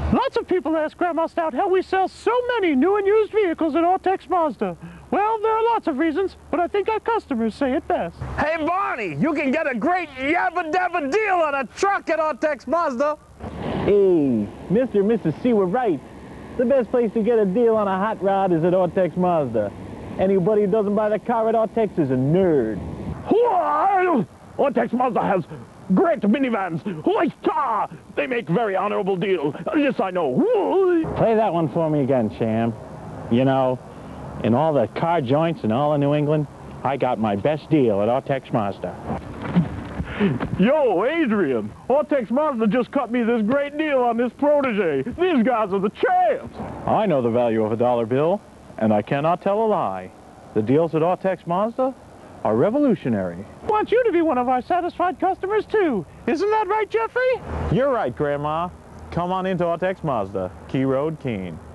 Lots of people ask Grandma Stout how we sell so many new and used vehicles at Autex Mazda. Well, there are lots of reasons, but I think our customers say it best. Hey, Barney, you can get a great yabba-dabba deal on a truck at Autex Mazda. Hey, Mr. and Mrs. C were right. The best place to get a deal on a hot rod is at Autex Mazda. Anybody who doesn't buy the car at Autex is a nerd. Autex Mazda has great minivans. They make very honorable deals. Yes, I know. Play that one for me again, Sham. You know, in all the car joints in all of New England, I got my best deal at Autex Mazda. Yo, Adrian, Autex Mazda just cut me this great deal on this Protege. These guys are the champs. I know the value of a dollar bill, and I cannot tell a lie. The deals at Autex Mazda are revolutionary. Want you to be one of our satisfied customers, too. Isn't that right, Jeffrey? You're right, Grandma. Come on into Autex Mazda, Key Road, Keene.